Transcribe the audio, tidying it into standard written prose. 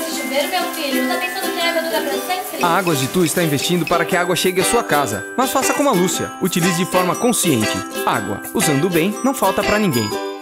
esse chuveiro, meu filho? Tá pensando que a água dura pra sempre? A Águas de Tu está investindo para que a água chegue à sua casa. Mas faça como a Lúcia. Utilize de forma consciente. Água. Usando bem, não falta pra ninguém.